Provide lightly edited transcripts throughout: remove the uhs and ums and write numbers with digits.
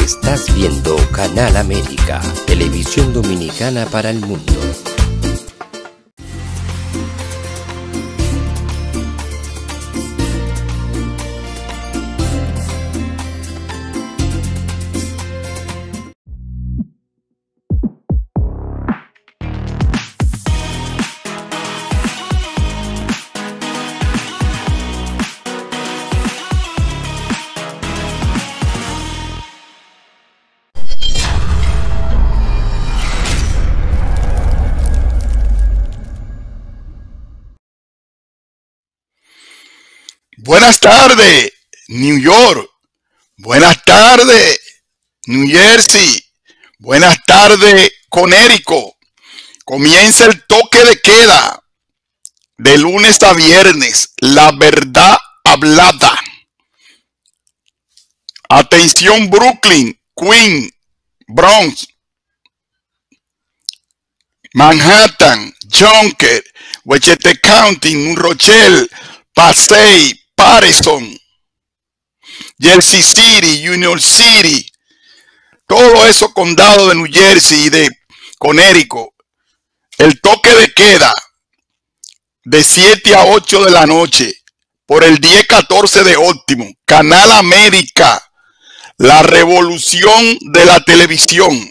Estás viendo Canal América, televisión dominicana para el mundo. Buenas tardes, New York. Buenas tardes, New Jersey. Buenas tardes, Connecticut. Comienza el toque de queda de lunes a viernes. La verdad hablada. Atención, Brooklyn, Queens, Bronx, Manhattan, Yonkers, Westchester County, New Rochelle, Passaic, Patterson, Jersey City, Union City, todo eso condado de New Jersey y de Connecticut. El toque de queda de 7 a 8 de la noche por el 10-14 de Óptimo. Canal América, la revolución de la televisión.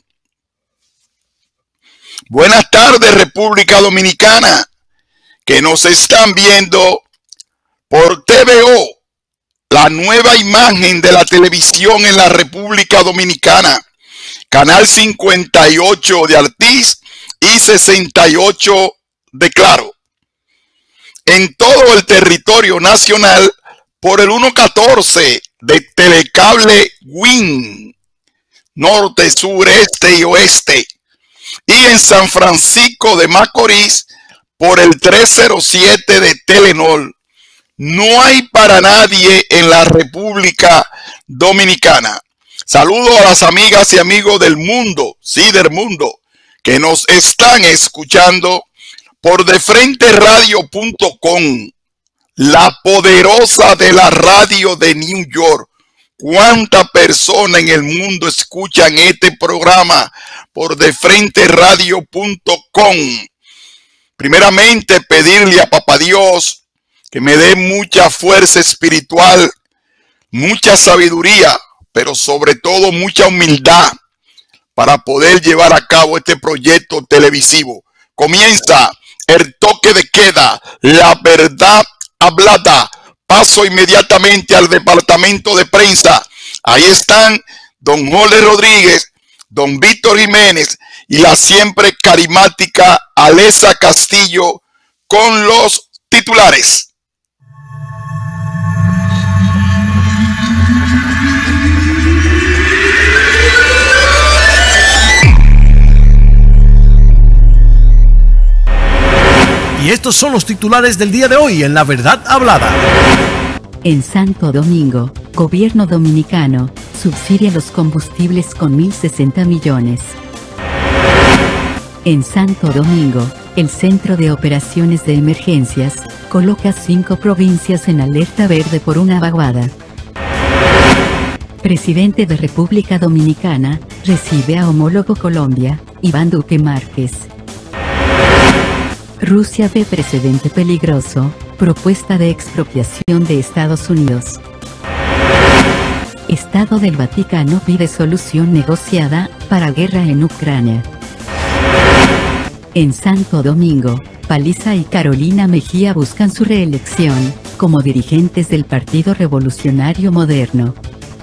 Buenas tardes, República Dominicana, que nos están viendo por TVO, la nueva imagen de la televisión en la República Dominicana. Canal 58 de Altiz y 68 de Claro. En todo el territorio nacional por el 114 de Telecable WIN, norte, sur, este y oeste. Y en San Francisco de Macorís por el 307 de Telenor. No hay para nadie en la República Dominicana. Saludo a las amigas y amigos del mundo, sí, del mundo, que nos están escuchando por defrenteradio.com, la poderosa de la radio de New York. ¿Cuántas personas en el mundo escuchan este programa por defrenteradio.com? Primeramente, pedirle a Papá Dios que me dé mucha fuerza espiritual, mucha sabiduría, pero sobre todo mucha humildad para poder llevar a cabo este proyecto televisivo. Comienza el toque de queda, la verdad hablada. Paso inmediatamente al departamento de prensa. Ahí están don Jorge Rodríguez, don Víctor Jiménez y la siempre carismática Alesa Castillo con los titulares. Y estos son los titulares del día de hoy en La Verdad Hablada. En Santo Domingo, gobierno dominicano subsidia los combustibles con 1.060 millones. En Santo Domingo, el Centro de Operaciones de Emergencias coloca 5 provincias en alerta verde por una vaguada. Presidente de República Dominicana recibe a homólogo Colombia, Iván Duque Márquez. Rusia ve precedente peligroso, propuesta de expropiación de Estados Unidos. Estado del Vaticano pide solución negociada para guerra en Ucrania. En Santo Domingo, Paliza y Carolina Mejía buscan su reelección como dirigentes del Partido Revolucionario Moderno.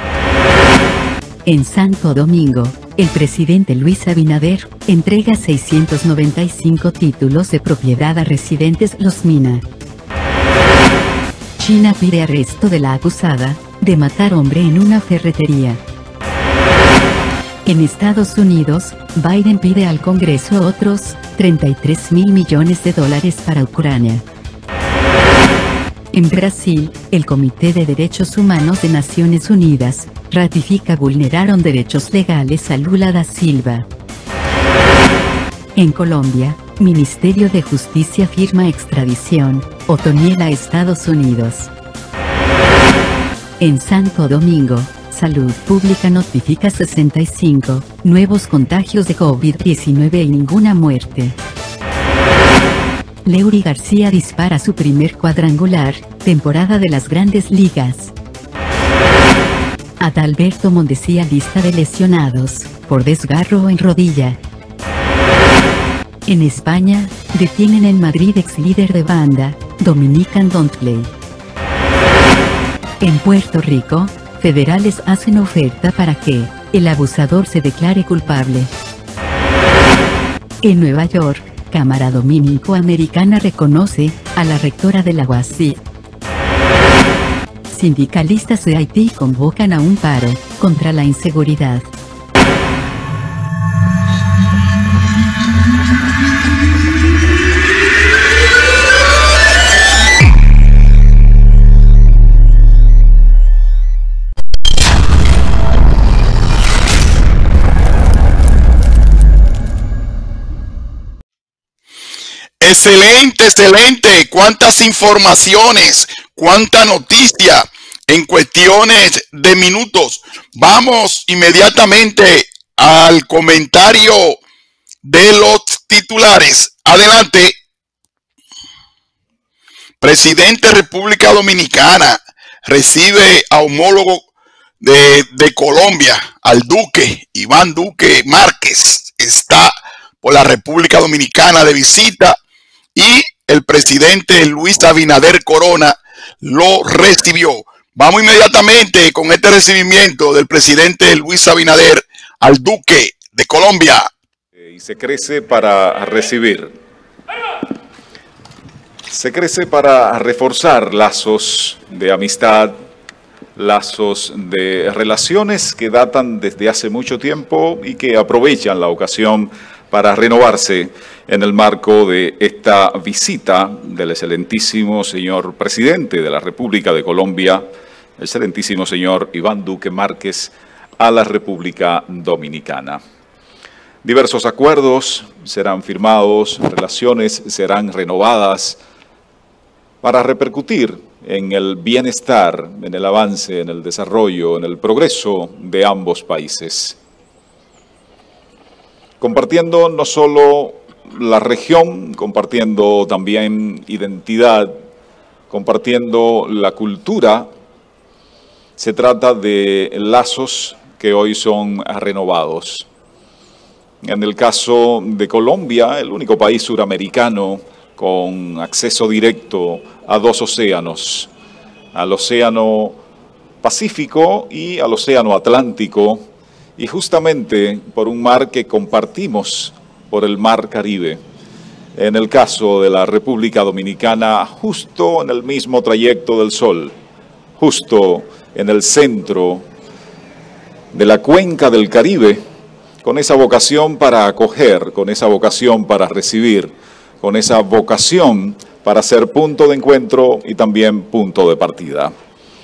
En Santo Domingo, el presidente Luis Abinader entrega 695 títulos de propiedad a residentes Los Mina. China pide arresto de la acusada de matar hombre en una ferretería. En Estados Unidos, Biden pide al Congreso otros 33.000 millones de dólares para Ucrania. En Brasil, el Comité de Derechos Humanos de Naciones Unidas ratifica vulneraron derechos legales a Lula da Silva. En Colombia, Ministerio de Justicia firma extradición, Otoniel a Estados Unidos. En Santo Domingo, Salud Pública notifica 65 nuevos contagios de COVID-19 y ninguna muerte. Leury García dispara su primer cuadrangular, temporada de las Grandes Ligas. Adalberto Mondesía lista de lesionados, por desgarro en rodilla. En España, detienen en Madrid ex líder de banda, Dominican Don't Play. En Puerto Rico, federales hacen oferta para que el abusador se declare culpable. En Nueva York, Cámara Dominico-Americana reconoce a la rectora de la UASI. Sindicalistas de Haití convocan a un paro contra la inseguridad. Excelente, excelente. Cuántas informaciones, cuánta noticia en cuestiones de minutos. Vamos inmediatamente al comentario de los titulares. Adelante. Presidente de República Dominicana recibe a homólogo de Colombia, al Duque, Iván Duque Márquez. Está por la República Dominicana de visita. Y el presidente Luis Abinader Corona lo recibió. Vamos inmediatamente con este recibimiento del presidente Luis Abinader al Duque de Colombia. Y se crece para recibir. Se crece para reforzar lazos de amistad, lazos de relaciones que datan desde hace mucho tiempo y que aprovechan la ocasión para renovarse en el marco de esta visita del excelentísimo señor presidente de la República de Colombia, el excelentísimo señor Iván Duque Márquez, a la República Dominicana. Diversos acuerdos serán firmados, relaciones serán renovadas para repercutir en el bienestar, en el avance, en el desarrollo, en el progreso de ambos países. Compartiendo no solo la región, compartiendo también identidad, compartiendo la cultura, se trata de lazos que hoy son renovados. En el caso de Colombia, el único país suramericano con acceso directo a dos océanos, al Océano Pacífico y al Océano Atlántico, y justamente por un mar que compartimos, por el Mar Caribe. En el caso de la República Dominicana, justo en el mismo trayecto del Sol, justo en el centro de la cuenca del Caribe, con esa vocación para acoger, con esa vocación para recibir, con esa vocación para ser punto de encuentro y también punto de partida.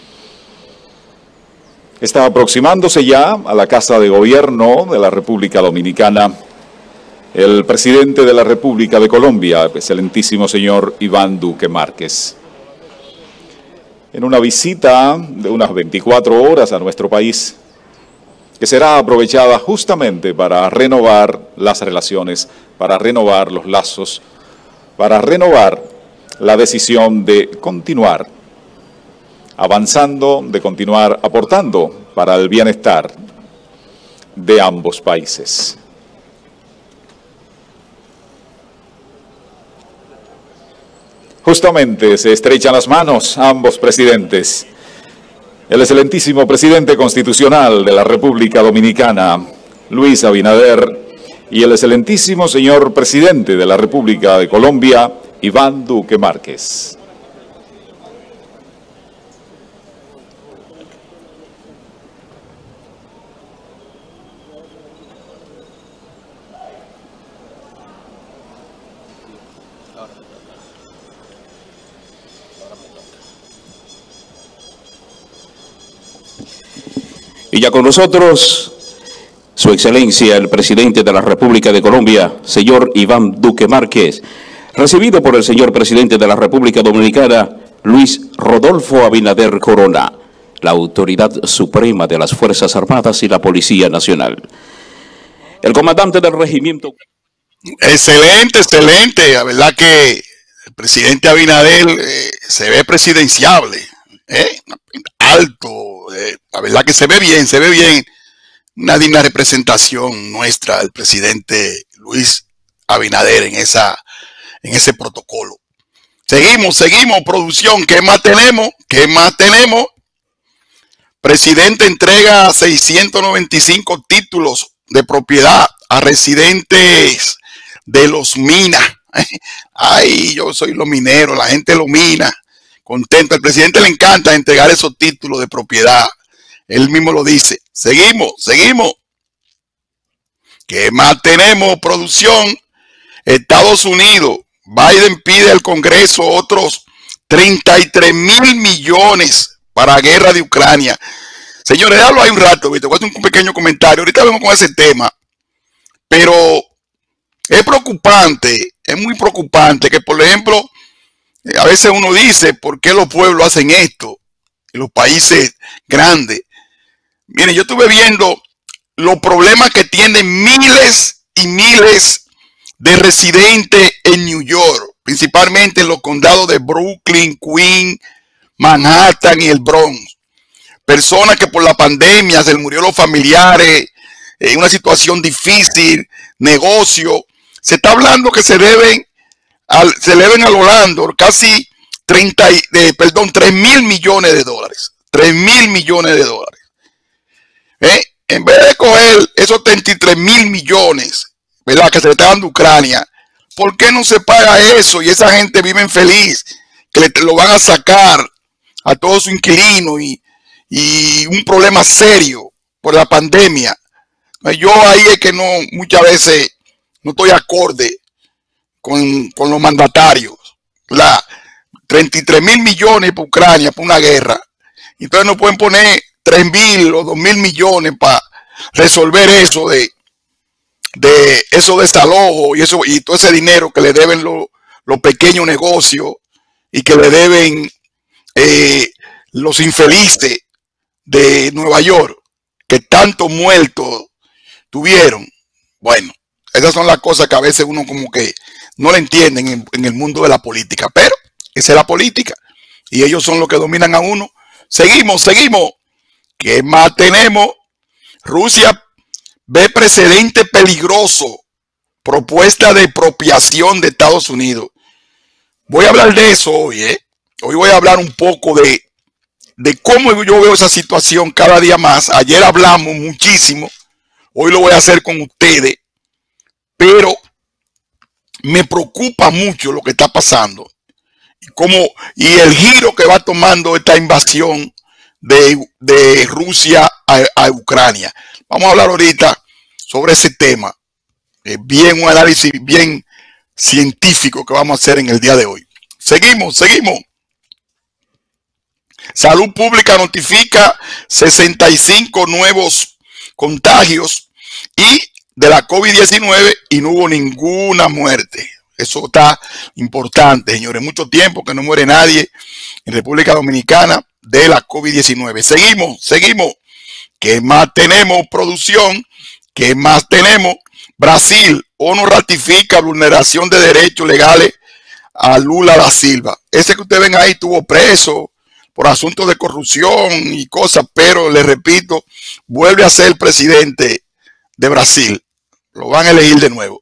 Está aproximándose ya a la Casa de Gobierno de la República Dominicana el presidente de la República de Colombia, el excelentísimo señor Iván Duque Márquez. En una visita de unas 24 horas a nuestro país, que será aprovechada justamente para renovar las relaciones, para renovar los lazos, para renovar la decisión de continuar avanzando, de continuar aportando para el bienestar de ambos países. Justamente se estrechan las manos ambos presidentes. El excelentísimo presidente constitucional de la República Dominicana, Luis Abinader, y el excelentísimo señor presidente de la República de Colombia, Iván Duque Márquez. Y ya con nosotros, Su Excelencia, el Presidente de la República de Colombia, señor Iván Duque Márquez, recibido por el señor Presidente de la República Dominicana, Luis Rodolfo Abinader Corona. la autoridad suprema de las Fuerzas Armadas y la Policía Nacional. El comandante del regimiento... Excelente, excelente. La verdad que el presidente Abinader se ve presidenciable, alto. La verdad que se ve bien. Una digna representación nuestra del presidente Luis Abinader en ese protocolo. Seguimos, producción. ¿Qué más tenemos? Presidente entrega 695 títulos de propiedad a residentes de los minas. Ay, yo soy los mineros, la gente de los minas, contento. Al presidente le encanta entregar esos títulos de propiedad. Él mismo lo dice. Seguimos. ¿Qué más tenemos, producción? Estados Unidos. Biden pide al Congreso otros 33 mil millones para guerra de Ucrania. Señores, déjalo ahí un rato, ¿viste? Voy a hacer un pequeño comentario. Ahorita vemos con ese tema. Pero es preocupante, es muy preocupante que, por ejemplo, a veces uno dice, ¿por qué los pueblos hacen esto? En los países grandes. Miren, yo estuve viendo los problemas que tienen miles y miles de residentes en New York, principalmente en los condados de Brooklyn, Queens, Manhattan y el Bronx. Personas que por la pandemia se les murieron los familiares, una situación difícil, negocio. Se está hablando que se deben a los landlords casi 3 mil millones de dólares. 3 mil millones de dólares. En vez de coger esos 33 mil millones, ¿verdad?, que se le está dando a Ucrania, ¿por qué no se paga eso? Y esa gente vive feliz, que lo van a sacar a todos sus inquilinos y un problema serio por la pandemia. Yo ahí es que muchas veces no estoy acorde con los mandatarios. 33 mil millones para Ucrania, para una guerra. Entonces no pueden poner 3 mil o 2 mil millones para resolver eso de esos desalojos y todo ese dinero que le deben los pequeños negocios y que le deben los infelices de Nueva York, que tantos muertos tuvieron. Bueno, esas son las cosas que a veces uno como que no le entienden en el mundo de la política, pero esa es la política y ellos son los que dominan a uno. Seguimos. ¿Qué más tenemos? Rusia ve precedente peligroso, propuesta de expropiación de Estados Unidos. Voy a hablar de eso hoy, Hoy voy a hablar un poco de cómo yo veo esa situación cada día más. Ayer hablamos muchísimo, hoy lo voy a hacer con ustedes, pero me preocupa mucho lo que está pasando y el giro que va tomando esta invasión de Rusia a Ucrania. Vamos a hablar ahorita sobre ese tema. Un análisis bien científico que vamos a hacer en el día de hoy. Seguimos. Salud Pública notifica 65 nuevos contagios de la COVID-19 y no hubo ninguna muerte. Eso está importante, señores. Mucho tiempo que no muere nadie en República Dominicana de la COVID-19. Seguimos. ¿Qué más tenemos, producción? ¿Qué más tenemos? Brasil, ONU ratifica vulneración de derechos legales a Lula da Silva. Ese que ustedes ven ahí estuvo preso por asuntos de corrupción y cosas, pero les repito, vuelve a ser el presidente de Brasil. Lo van a elegir de nuevo.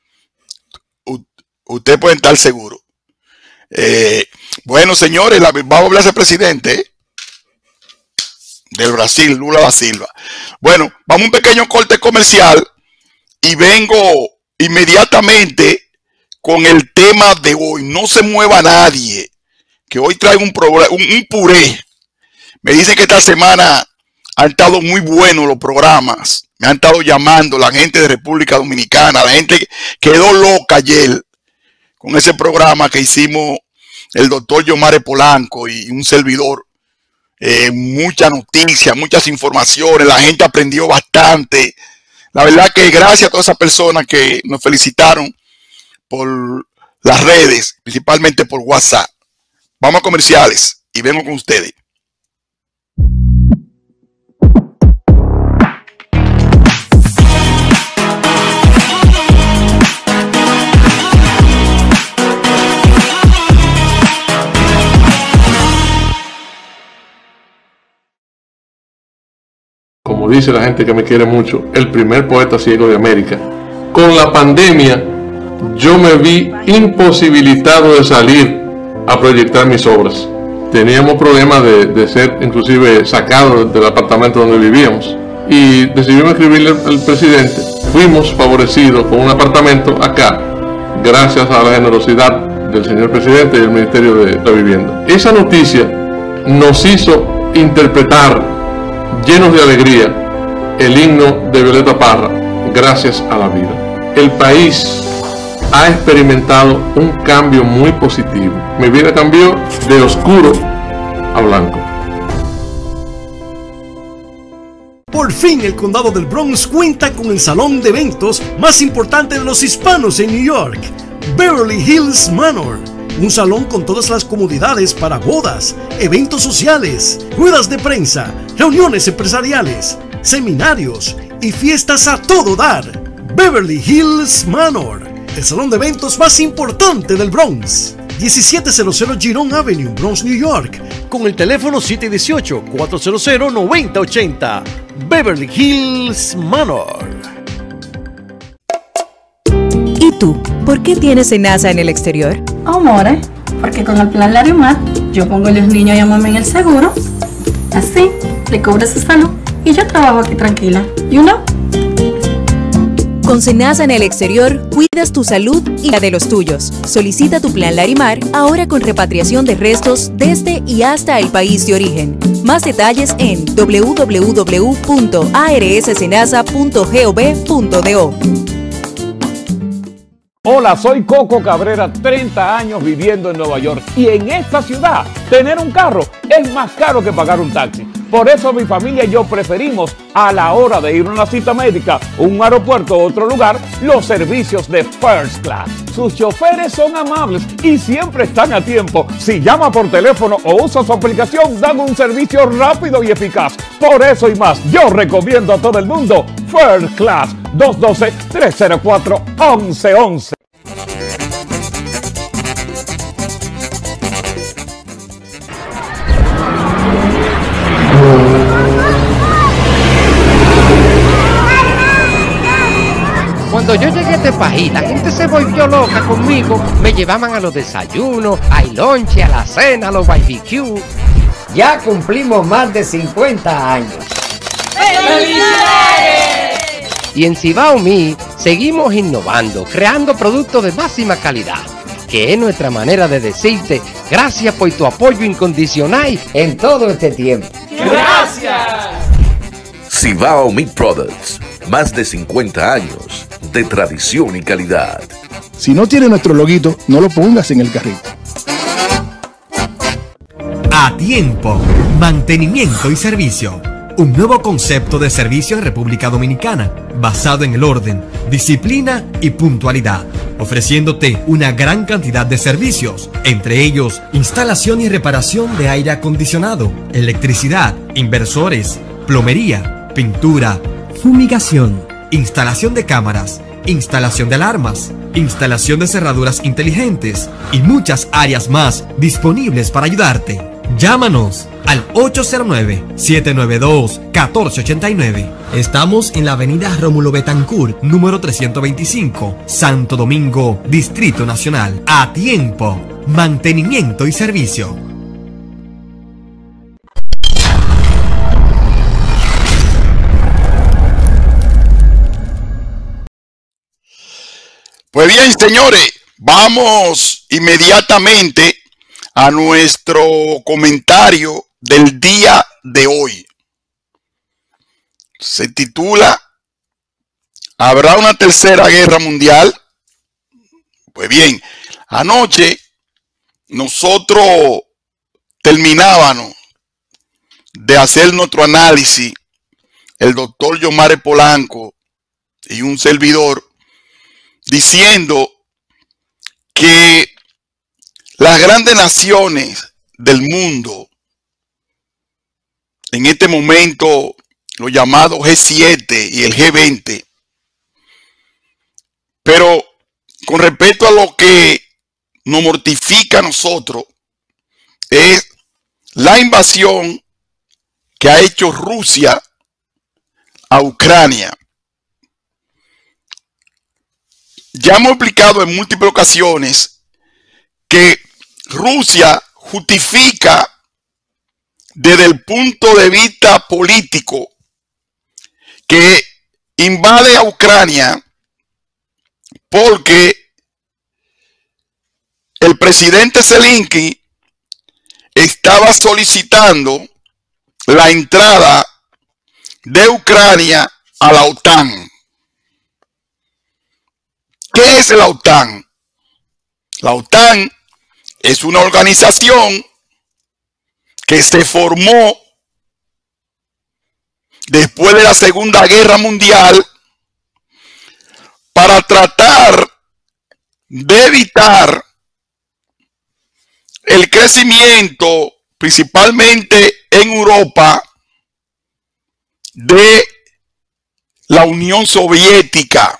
Ustedes pueden estar seguros. Bueno, señores, vamos a hablar de ese presidente del Brasil, Lula da Silva. Bueno, vamos a un pequeño corte comercial y vengo inmediatamente con el tema de hoy. No se mueva nadie, que hoy traigo un puré. Me dicen que esta semana han estado muy buenos los programas. Me han estado llamando la gente de República Dominicana. La gente quedó loca ayer con ese programa que hicimos el doctor Yomare Polanco y un servidor. Mucha noticia, muchas informaciones. La gente aprendió bastante. La verdad que gracias a todas esas personas que nos felicitaron por las redes, principalmente por WhatsApp. Vamos a comerciales y vengo con ustedes. Como dice la gente que me quiere mucho, el primer poeta ciego de América. Con la pandemia, yo me vi imposibilitado de salir a proyectar mis obras. Teníamos problemas de ser inclusive sacados del apartamento donde vivíamos. Y decidimos escribirle al presidente. Fuimos favorecidos con un apartamento acá, gracias a la generosidad del señor presidente y del Ministerio de la Vivienda. Esa noticia nos hizo interpretar llenos de alegría el himno de Violeta Parra, Gracias a la Vida. El país ha experimentado un cambio muy positivo. Mi vida cambió de oscuro a blanco. Por fin el condado del Bronx cuenta con el salón de eventos más importante de los hispanos en New York, Beverly Hills Manor. Un salón con todas las comodidades para bodas, eventos sociales, ruedas de prensa, reuniones empresariales, seminarios y fiestas a todo dar. Beverly Hills Manor, el salón de eventos más importante del Bronx. 1700 Girón Avenue, Bronx, New York, con el teléfono 718-400-9080. Beverly Hills Manor. ¿Y tú? ¿Por qué tienes SENASA en el exterior? Amore, porque con el plan Larimar yo pongo a los niños y a mamá en el seguro. Así, le cubro su salud y yo trabajo aquí tranquila. You know? Con SENASA en el exterior, cuidas tu salud y la de los tuyos. Solicita tu plan Larimar ahora con repatriación de restos desde y hasta el país de origen. Más detalles en www.arssenasa.gov.do. Hola, soy Coco Cabrera, 30 años viviendo en Nueva York, y en esta ciudad tener un carro es más caro que pagar un taxi. Por eso mi familia y yo preferimos, a la hora de ir a una cita médica, un aeropuerto o otro lugar, los servicios de First Class. Sus choferes son amables y siempre están a tiempo. Si llama por teléfono o usa su aplicación, dan un servicio rápido y eficaz. Por eso y más, yo recomiendo a todo el mundo First Class. 212-304-1111. Cuando yo llegué a este país, la gente se volvió loca conmigo. Me llevaban a los desayunos, al lonche, a la cena, a los barbecue. Ya cumplimos más de 50 años. ¡Felicidades! Y en Cibao Me seguimos innovando, creando productos de máxima calidad, que es nuestra manera de decirte gracias por tu apoyo incondicional en todo este tiempo. ¡Gracias! Cibao Meat Products, más de 50 años de tradición y calidad. Si no tiene nuestro loguito, no lo pongas en el carrito. A tiempo, mantenimiento y servicio. Un nuevo concepto de servicio en República Dominicana, basado en el orden, disciplina y puntualidad, ofreciéndote una gran cantidad de servicios, entre ellos instalación y reparación de aire acondicionado, electricidad, inversores, plomería, pintura, fumigación, instalación de cámaras, instalación de alarmas, instalación de cerraduras inteligentes y muchas áreas más disponibles para ayudarte. Llámanos al 809-792-1489. Estamos en la avenida Rómulo Betancourt, número 325, Santo Domingo, Distrito Nacional. A tiempo, mantenimiento y servicio. Pues bien, señores, vamos inmediatamente a nuestro comentario del día de hoy. Se titula ¿Habrá una tercera guerra mundial? Pues bien, anoche nosotros terminábamos de hacer nuestro análisis, el doctor Yomare Polanco y un servidor, diciendo que las grandes naciones del mundo en este momento los llamados G7 y el G20. Pero con respecto a lo que nos mortifica a nosotros, es la invasión que ha hecho Rusia a Ucrania. Ya hemos explicado en múltiples ocasiones que Rusia justifica desde el punto de vista político que invade a Ucrania porque el presidente Zelensky estaba solicitando la entrada de Ucrania a la OTAN. ¿Qué es la OTAN? La OTAN es una organización que se formó después de la Segunda Guerra Mundial para tratar de evitar el crecimiento, principalmente en Europa, de la Unión Soviética,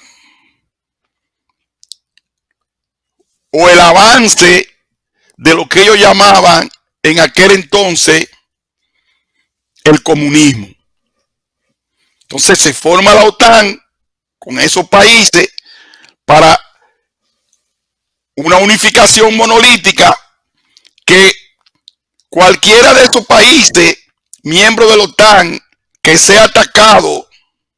o el avance de lo que ellos llamaban en aquel entonces el comunismo. Entonces se forma la OTAN con esos países para una unificación monolítica, que cualquiera de estos países miembros de la OTAN que sea atacado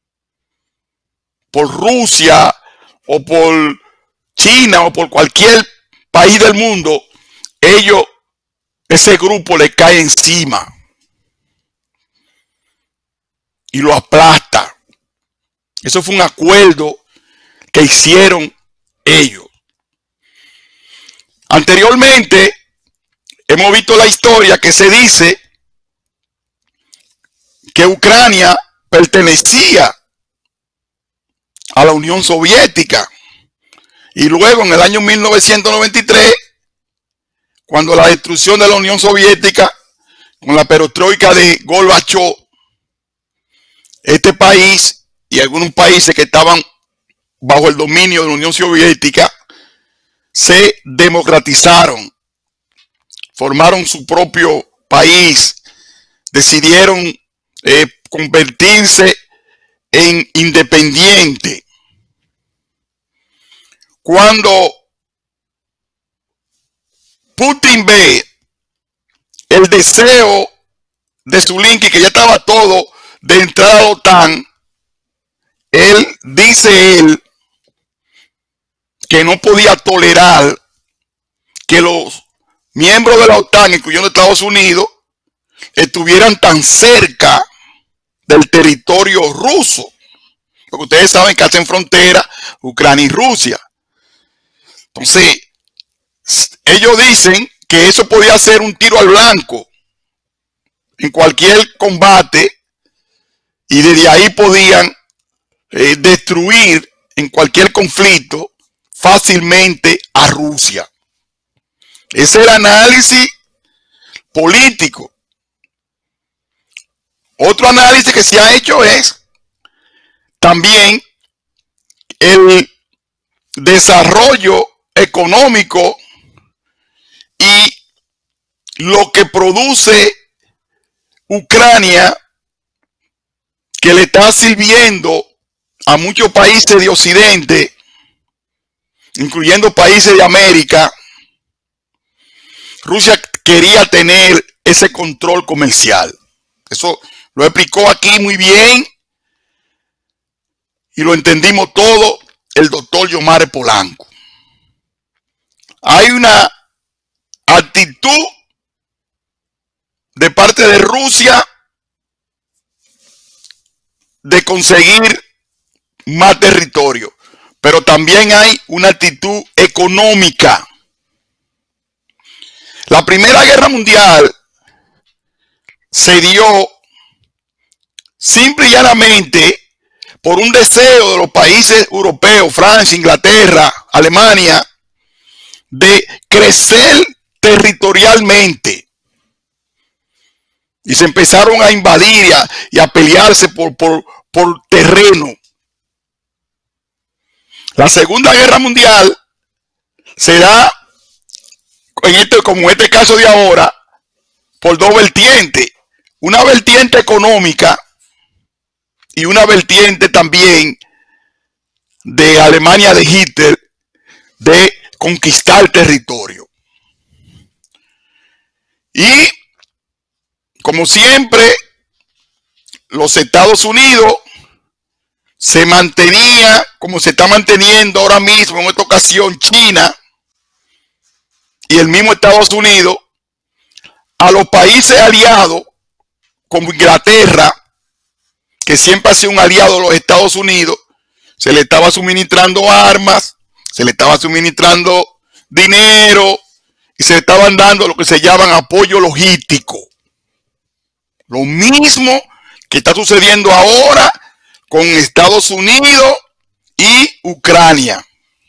por Rusia o por China o por cualquier país del mundo, ese grupo le cae encima y lo aplasta. Eso fue un acuerdo que hicieron ellos. Anteriormente hemos visto la historia que se dice que Ucrania pertenecía a la Unión Soviética, y luego en el año 1993, cuando la destrucción de la Unión Soviética con la perestroika de Gorbachev, este país y algunos países que estaban bajo el dominio de la Unión Soviética se democratizaron, formaron su propio país, decidieron convertirse en independiente. Cuando Putin ve el deseo de Zelensky, que ya estaba todo de entrar a la OTAN, dice que no podía tolerar que los miembros de la OTAN, incluyendo Estados Unidos, estuvieran tan cerca del territorio ruso, porque ustedes saben que hacen frontera Ucrania y Rusia. Entonces, ellos dicen que eso podía ser un tiro al blanco en cualquier combate, y desde ahí podían destruir en cualquier conflicto fácilmente a Rusia. Ese es el análisis político. Otro análisis que se ha hecho es también el desarrollo económico y lo que produce Ucrania, que le está sirviendo a muchos países de Occidente, incluyendo países de América. Rusia quería tener ese control comercial. Eso lo explicó aquí muy bien y lo entendimos todo el doctor Yomare Polanco. Hay una actitud de parte de Rusia de conseguir más territorio, pero también hay una actitud económica. La Primera Guerra Mundial se dio simple y llanamente por un deseo de los países europeos, Francia, Inglaterra, Alemania, de crecer territorialmente. Y se empezaron a invadir y a pelearse por terreno. La Segunda Guerra Mundial será, como en este caso de ahora, por dos vertientes. Una vertiente económica y una vertiente también de Alemania de Hitler de conquistar territorio. Y como siempre, los Estados Unidos se mantenía, como se está manteniendo ahora mismo en esta ocasión China y el mismo Estados Unidos, a los países aliados como Inglaterra, que siempre ha sido un aliado de los Estados Unidos, se le estaba suministrando armas, se le estaba suministrando dinero y se le estaban dando lo que se llaman apoyo logístico. Lo mismo que está sucediendo ahora con Estados Unidos y Ucrania.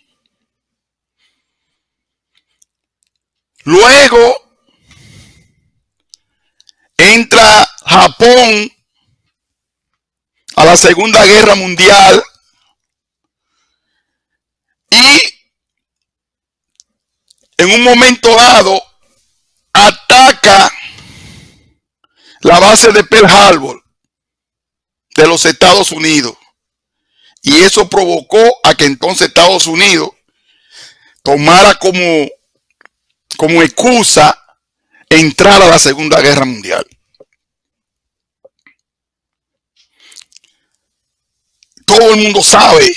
Luego entra Japón a la Segunda Guerra Mundial y en un momento dado ataca la base de Pearl Harbor de los Estados Unidos, y eso provocó a que entonces Estados Unidos tomara como excusa entrar a la Segunda Guerra Mundial. Todo el mundo sabe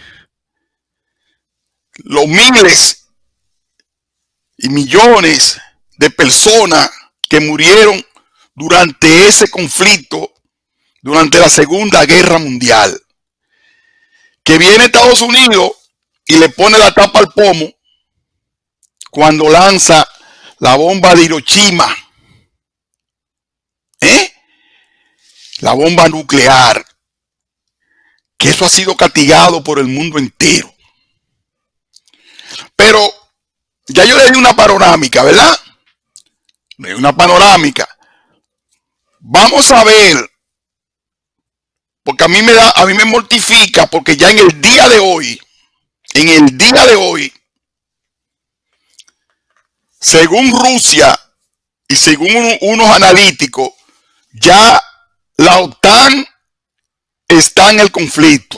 los miles y millones de personas que murieron durante ese conflicto, durante la Segunda Guerra Mundial, que viene Estados Unidos y le pone la tapa al pomo cuando lanza la bomba de Hiroshima, la bomba nuclear, que eso ha sido castigado por el mundo entero. Pero ya yo le di una panorámica, ¿verdad? Le di una panorámica. Vamos a ver, porque a mí me mortifica, porque ya en el día de hoy, según Rusia y según unos analíticos, ya la OTAN está en el conflicto.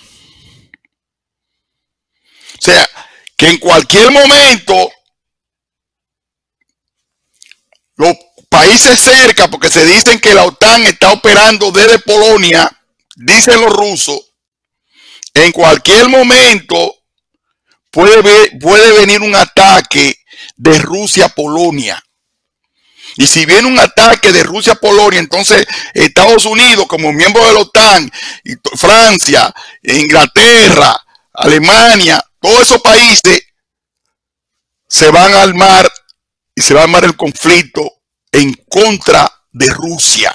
O sea, que en cualquier momento los países cerca, porque se dicen que la OTAN está operando desde Polonia, dicen los rusos, en cualquier momento puede venir un ataque de Rusia a Polonia. Y si viene un ataque de Rusia a Polonia, entonces Estados Unidos, como miembro de la OTAN, y Francia, Inglaterra, Alemania, todos esos países se van a armar y se va a armar el conflicto en contra de Rusia.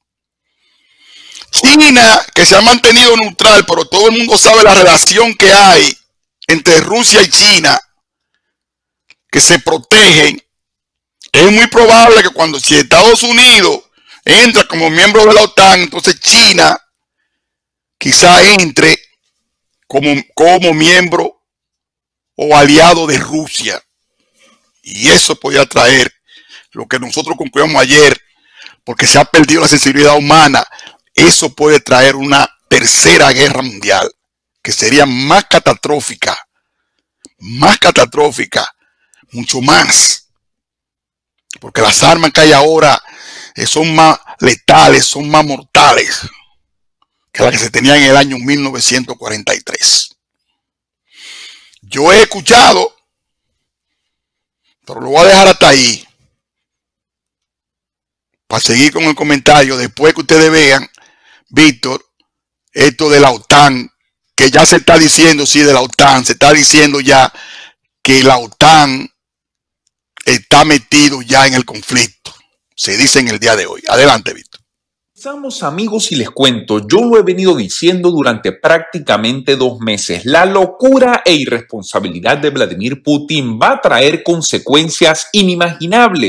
China, que se ha mantenido neutral, pero todo el mundo sabe la relación que hay entre Rusia y China, que se protegen. Es muy probable que si Estados Unidos entra como miembro de la OTAN, entonces China quizá entre como miembro o aliado de Rusia. Y eso podría traer lo que nosotros concluimos ayer, porque se ha perdido la sensibilidad humana. Eso puede traer una tercera guerra mundial, que sería más catastrófica, mucho más. Porque las armas que hay ahora son más letales, son más mortales que las que se tenían en el año 1943. Yo he escuchado, pero lo voy a dejar hasta ahí, para seguir con el comentario después que ustedes vean, Víctor, esto de la OTAN, que ya se está diciendo, sí, de la OTAN, se está diciendo ya que la OTAN está metido ya en el conflicto. Se dice en el día de hoy. Adelante, Víctor. Estamos amigos y les cuento, yo lo he venido diciendo durante prácticamente 2 meses. La locura e irresponsabilidad de Vladimir Putin va a traer consecuencias inimaginables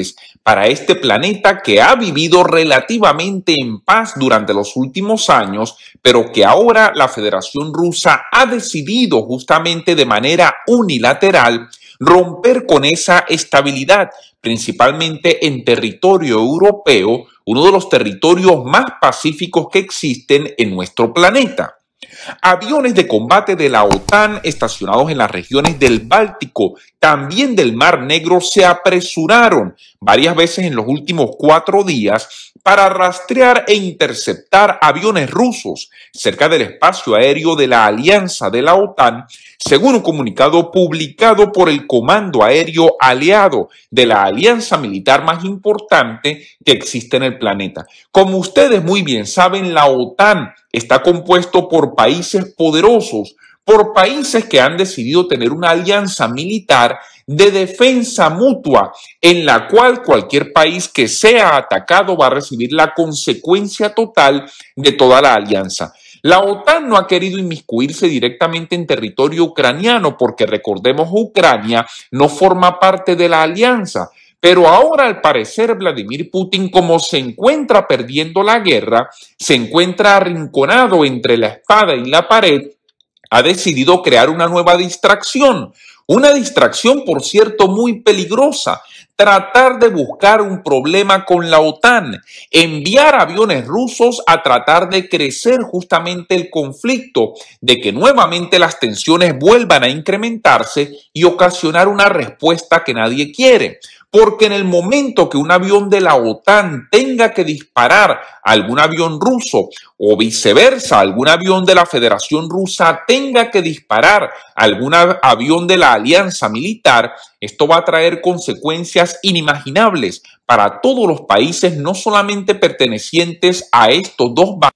para este planeta que ha vivido relativamente en paz durante los últimos años, pero que ahora la Federación Rusa ha decidido justamente de manera unilateral romper con esa estabilidad, principalmente en territorio europeo, uno de los territorios más pacíficos que existen en nuestro planeta. Aviones de combate de la OTAN estacionados en las regiones del Báltico, también del Mar Negro, se apresuraron varias veces en los últimos 4 días para rastrear e interceptar aviones rusos cerca del espacio aéreo de la Alianza de la OTAN, según un comunicado publicado por el Comando Aéreo Aliado de la alianza militar más importante que existe en el planeta. Como ustedes muy bien saben, la OTAN está compuesto por países poderosos, por países que han decidido tener una alianza militar de defensa mutua, en la cual cualquier país que sea atacado va a recibir la consecuencia total de toda la alianza. La OTAN no ha querido inmiscuirse directamente en territorio ucraniano porque, recordemos, Ucrania no forma parte de la alianza. Pero ahora, al parecer, Vladimir Putin, como se encuentra perdiendo la guerra, se encuentra arrinconado entre la espada y la pared, ha decidido crear una nueva distracción. Una distracción, por cierto, muy peligrosa. Tratar de buscar un problema con la OTAN, enviar aviones rusos a tratar de crecer justamente el conflicto, de que nuevamente las tensiones vuelvan a incrementarse y ocasionar una respuesta que nadie quiere. Porque en el momento que un avión de la OTAN tenga que disparar a algún avión ruso o viceversa, algún avión de la Federación Rusa tenga que disparar a algún avión de la alianza militar, esto va a traer consecuencias inimaginables para todos los países, no solamente pertenecientes a estos dos bandos.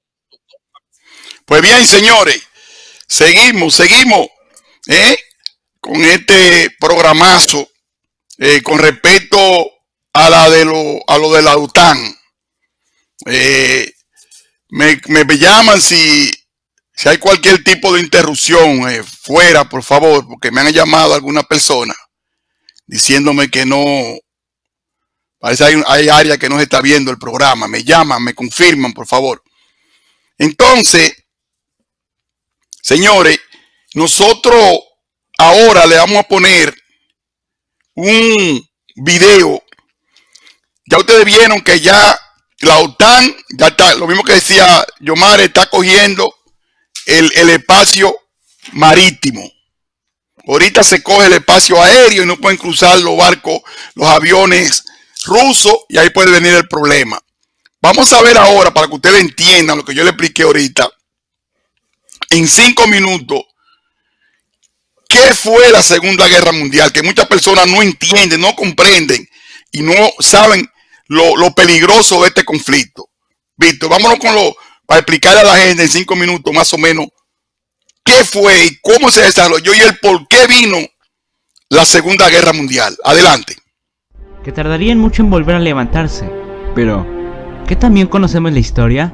Pues bien, señores, seguimos con este programazo. Con respecto a lo de la OTAN, me llaman si hay cualquier tipo de interrupción fuera, por favor, porque me han llamado algunas personas diciéndome que no, parece que hay área que no se está viendo el programa. Me llaman, me confirman, por favor. Entonces, señores, nosotros ahora le vamos a poner un video. Ya ustedes vieron que ya la OTAN, ya está, lo mismo que decía Yomar, está cogiendo el espacio marítimo. Ahorita se coge el espacio aéreo y no pueden cruzar los barcos, los aviones rusos, y ahí puede venir el problema. Vamos a ver ahora, para que ustedes entiendan lo que yo le expliqué ahorita, en 5 minutos, ¿qué fue la Segunda Guerra Mundial? Que muchas personas no entienden, no comprenden y no saben lo peligroso de este conflicto. Víctor, vámonos para explicarle a la gente en 5 minutos más o menos qué fue y cómo se desarrolló y el por qué vino la Segunda Guerra Mundial. Adelante. Que tardarían mucho en volver a levantarse, pero ¿qué también conocemos la historia?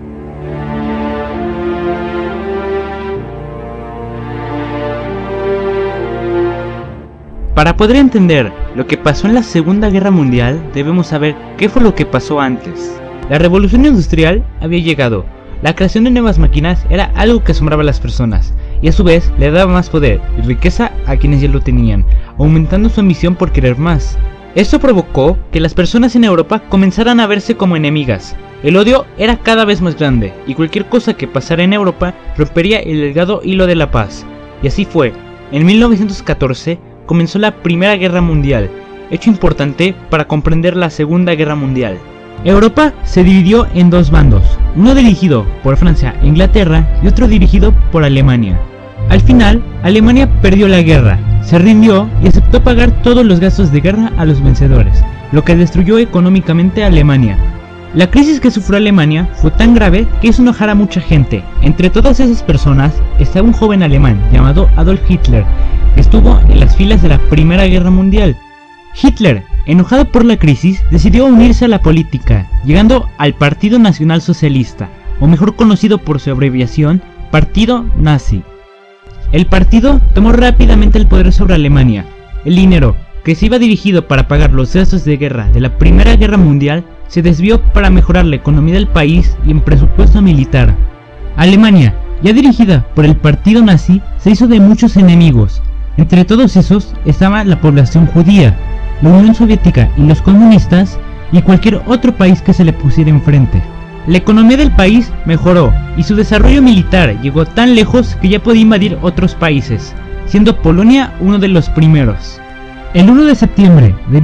Para poder entender lo que pasó en la Segunda Guerra Mundial, debemos saber qué fue lo que pasó antes. La revolución industrial había llegado. La creación de nuevas máquinas era algo que asombraba a las personas, y a su vez le daba más poder y riqueza a quienes ya lo tenían, aumentando su ambición por querer más. Esto provocó que las personas en Europa comenzaran a verse como enemigas. El odio era cada vez más grande, y cualquier cosa que pasara en Europa rompería el delgado hilo de la paz. Y así fue. En 1914, comenzó la Primera Guerra Mundial, hecho importante para comprender la Segunda Guerra Mundial. Europa se dividió en 2 bandos, uno dirigido por Francia e Inglaterra y otro dirigido por Alemania. Al final, Alemania perdió la guerra, se rindió y aceptó pagar todos los gastos de guerra a los vencedores, lo que destruyó económicamente a Alemania. La crisis que sufrió Alemania fue tan grave que hizo enojar a mucha gente. Entre todas esas personas estaba un joven alemán llamado Adolf Hitler, que estuvo en las filas de la Primera Guerra Mundial. Hitler, enojado por la crisis, decidió unirse a la política, llegando al Partido Nacional Socialista, o mejor conocido por su abreviación, Partido Nazi. El partido tomó rápidamente el poder sobre Alemania. El dinero, que se iba dirigido para pagar los gastos de guerra de la Primera Guerra Mundial, se desvió para mejorar la economía del país y en presupuesto militar. Alemania, ya dirigida por el partido nazi, se hizo de muchos enemigos. Entre todos esos estaba la población judía, la Unión Soviética y los comunistas, y cualquier otro país que se le pusiera enfrente. La economía del país mejoró y su desarrollo militar llegó tan lejos que ya podía invadir otros países, siendo Polonia uno de los primeros. El 1 de septiembre de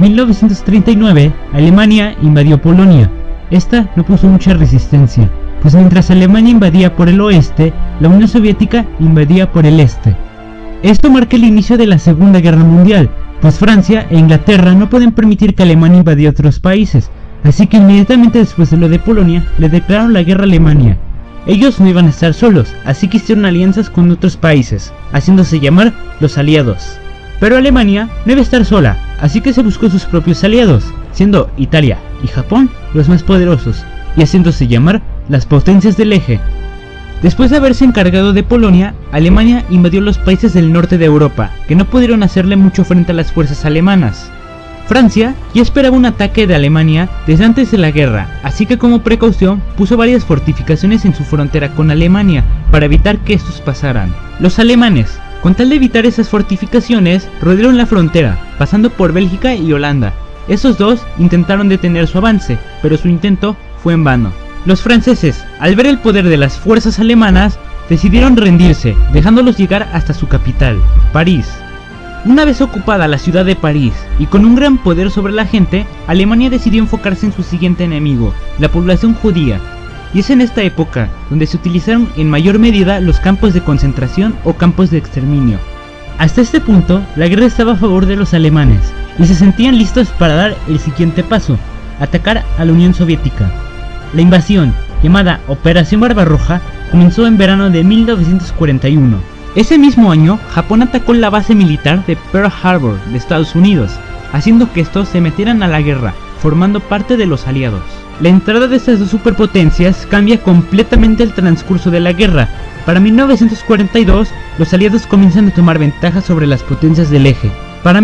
1939, Alemania invadió Polonia. Esta no puso mucha resistencia, pues mientras Alemania invadía por el oeste, la Unión Soviética invadía por el este. Esto marca el inicio de la Segunda Guerra Mundial, pues Francia e Inglaterra no pueden permitir que Alemania invadiera otros países, así que inmediatamente después de lo de Polonia, le declararon la guerra a Alemania. Ellos no iban a estar solos, así que hicieron alianzas con otros países, haciéndose llamar los aliados. Pero Alemania no iba a estar sola, así que se buscó sus propios aliados, siendo Italia y Japón los más poderosos, y haciéndose llamar las potencias del eje. Después de haberse encargado de Polonia, Alemania invadió los países del norte de Europa, que no pudieron hacerle mucho frente a las fuerzas alemanas. Francia ya esperaba un ataque de Alemania desde antes de la guerra, así que como precaución puso varias fortificaciones en su frontera con Alemania para evitar que estos pasaran. Los alemanes, con tal de evitar esas fortificaciones, rodearon la frontera, pasando por Bélgica y Holanda. Esos dos intentaron detener su avance, pero su intento fue en vano. Los franceses, al ver el poder de las fuerzas alemanas, decidieron rendirse, dejándolos llegar hasta su capital, París. Una vez ocupada la ciudad de París y con un gran poder sobre la gente, Alemania decidió enfocarse en su siguiente enemigo, la población judía. Y es en esta época donde se utilizaron en mayor medida los campos de concentración o campos de exterminio. Hasta este punto, la guerra estaba a favor de los alemanes y se sentían listos para dar el siguiente paso, atacar a la Unión Soviética. La invasión, llamada Operación Barbarroja, comenzó en verano de 1941. Ese mismo año, Japón atacó la base militar de Pearl Harbor de Estados Unidos, haciendo que estos se metieran a la guerra, formando parte de los aliados. La entrada de estas dos superpotencias cambia completamente el transcurso de la guerra. Para 1942, los aliados comienzan a tomar ventaja sobre las potencias del eje. Para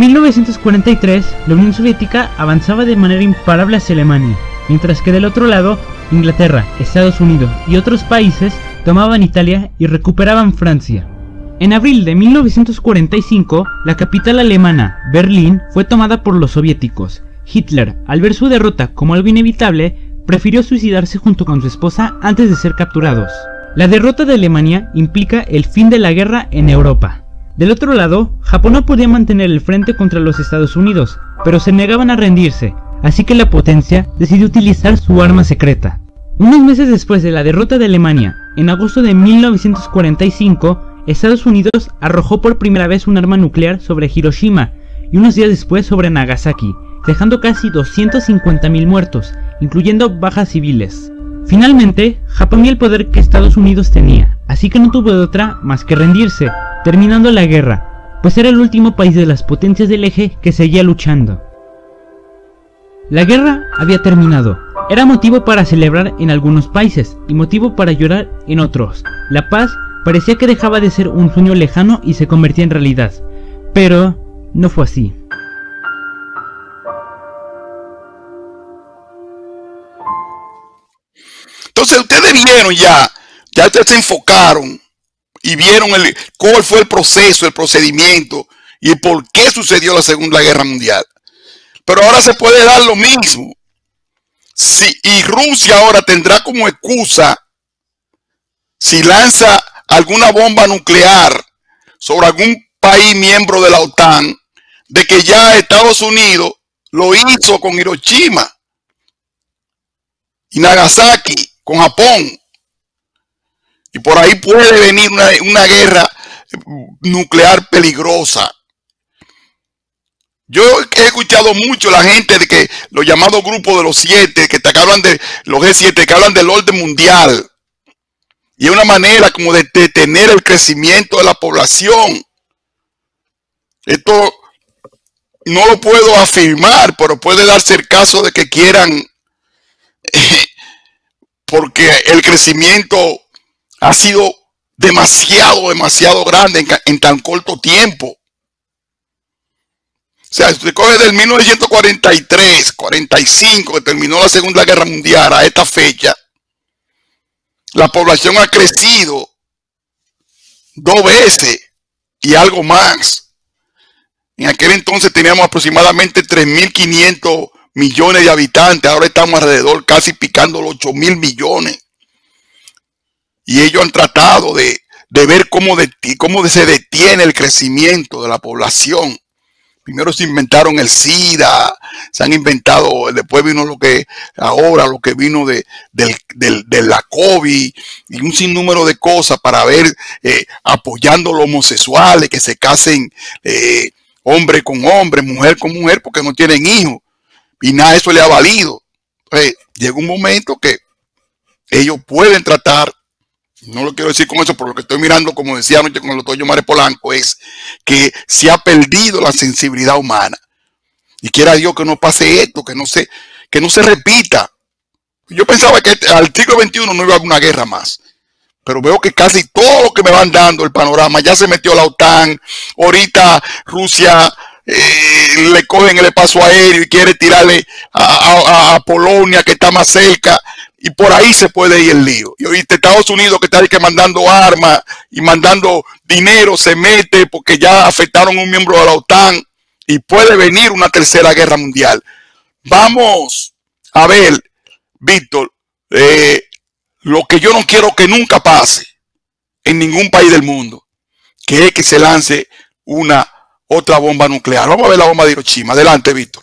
1943, la Unión Soviética avanzaba de manera imparable hacia Alemania, mientras que del otro lado, Inglaterra, Estados Unidos y otros países tomaban Italia y recuperaban Francia. En abril de 1945, la capital alemana, Berlín, fue tomada por los soviéticos. Hitler, al ver su derrota como algo inevitable, prefirió suicidarse junto con su esposa antes de ser capturados. La derrota de Alemania implica el fin de la guerra en Europa. Del otro lado, Japón no podía mantener el frente contra los Estados Unidos, pero se negaban a rendirse, así que la potencia decidió utilizar su arma secreta. Unos meses después de la derrota de Alemania, en agosto de 1945, Estados Unidos arrojó por primera vez un arma nuclear sobre Hiroshima y unos días después sobre Nagasaki, dejando casi 250.000 muertos, incluyendo bajas civiles. Finalmente, Japón vio el poder que Estados Unidos tenía, así que no tuvo de otra más que rendirse, terminando la guerra, pues era el último país de las potencias del eje que seguía luchando. La guerra había terminado. Era motivo para celebrar en algunos países y motivo para llorar en otros. La paz parecía que dejaba de ser un sueño lejano y se convertía en realidad, pero no fue así. Entonces ustedes vieron ya ustedes se enfocaron y vieron cuál fue el proceso, el procedimiento y por qué sucedió la Segunda Guerra Mundial. Pero ahora se puede dar lo mismo. Y Rusia ahora tendrá como excusa, si lanza alguna bomba nuclear sobre algún país miembro de la OTAN, de que ya Estados Unidos lo hizo con Hiroshima y Nagasaki, con Japón. Y por ahí puede venir una guerra nuclear peligrosa. Yo he escuchado mucho la gente de que los llamados grupos de los 7, que hablan de los G7, que hablan del orden mundial. Y es una manera como de detener el crecimiento de la población. Esto no lo puedo afirmar, pero puede darse el caso de que quieran, porque el crecimiento ha sido demasiado grande en tan corto tiempo. O sea, si usted coge del 1943, 45, que terminó la Segunda Guerra Mundial, a esta fecha, la población ha crecido 2 veces y algo más. En aquel entonces teníamos aproximadamente 3.500 millones de habitantes, ahora estamos alrededor casi picando los 8.000 millones. Y ellos han tratado de ver cómo se detiene el crecimiento de la población. Primero se inventaron el SIDA, se han inventado, después vino lo que vino de la COVID y un sinnúmero de cosas para ver, apoyando a los homosexuales, que se casen hombre con hombre, mujer con mujer, porque no tienen hijos. Y nada de eso le ha valido. Llega un momento que ellos pueden tratar, no lo quiero decir con eso, por lo que estoy mirando, como decía anoche con el doctor Yomare Polanco, es que se ha perdido la sensibilidad humana. Y quiera Dios que no pase esto, que no se repita. Yo pensaba que al siglo XXI no iba a haber una guerra más. Pero veo que casi todo lo que me van dando el panorama, ya se metió la OTAN, ahorita Rusia le cogen el espacio aéreo y quiere tirarle a Polonia, que está más cerca. Y por ahí se puede ir el lío. Y ahorita Estados Unidos, que está ahí que mandando armas y mandando dinero, se mete porque ya afectaron a un miembro de la OTAN y puede venir una tercera guerra mundial. Vamos a ver, Víctor, lo que yo no quiero que nunca pase en ningún país del mundo, que es que se lance otra bomba nuclear. Vamos a ver la bomba de Hiroshima. Adelante, Víctor.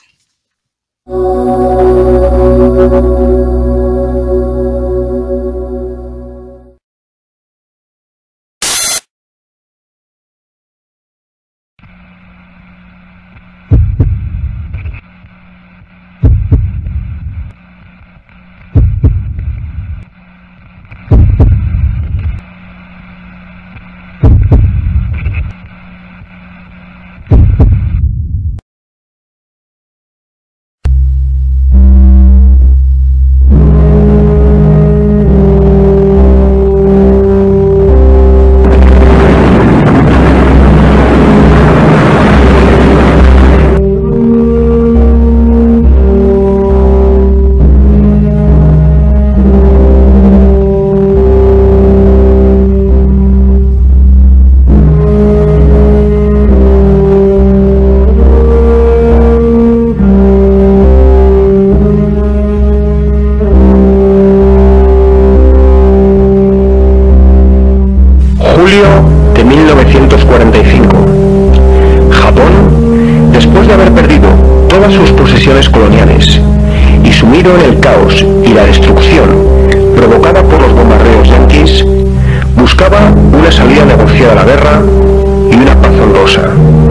de 1945. Japón, después de haber perdido todas sus posesiones coloniales y sumido en el caos y la destrucción provocada por los bombardeos yanquis, buscaba una salida negociada a la guerra y una paz honrosa.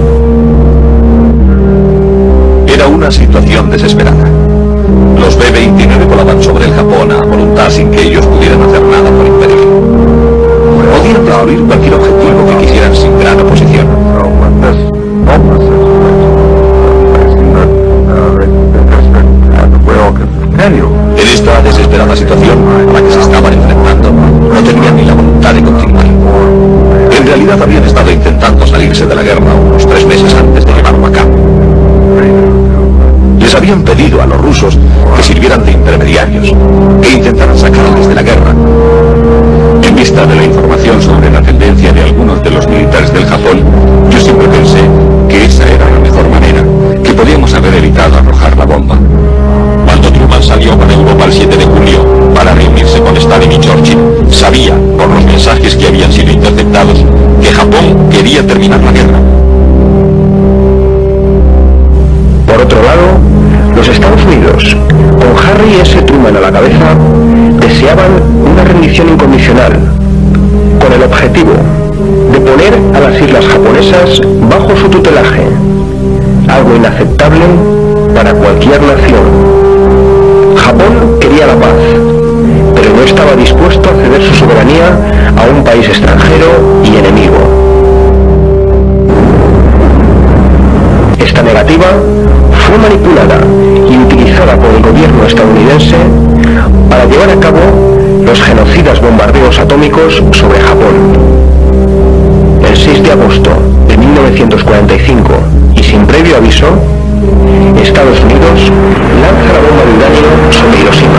Era una situación desesperada. Los B-29 volaban sobre el Japón a voluntad sin que ellos pudieran hacer nada por impedirlo. Podían destruir cualquier objetivo que quisieran sin gran oposición. En esta desesperada situación a la que se estaban enfrentando, no tenían ni la voluntad de continuar. En realidad habían estado intentando salirse de la guerra unos 3 meses antes de llevarlo a cabo. Les habían pedido a los rusos que sirvieran de intermediarios, que intentaran sacarles de la guerra. En vista de la información sobre la tendencia de algunos de los militares del Japón, yo siempre pensé que esa era la mejor manera, que podíamos haber evitado arrojar la bomba. Cuando Truman salió para Europa el 7 de julio para reunirse con Stalin y Churchill, sabía, por los mensajes que habían sido interceptados, que Japón quería terminar la guerra. Por otro lado, los Estados Unidos, con Harry S. Truman a la cabeza, deseaban una rendición incondicional, con el objetivo de poner a las islas japonesas bajo su tutelaje, algo inaceptable para cualquier nación. Japón quería la paz, pero no estaba dispuesto a ceder su soberanía a un país extranjero y enemigo. Esta negativa fue manipulada y utilizada por el gobierno estadounidense para llevar a cabo los genocidas bombardeos atómicos sobre Japón. El 6 de agosto de 1945 y y sin previo aviso, Estados Unidos lanza la bomba de uranio sobre Hiroshima.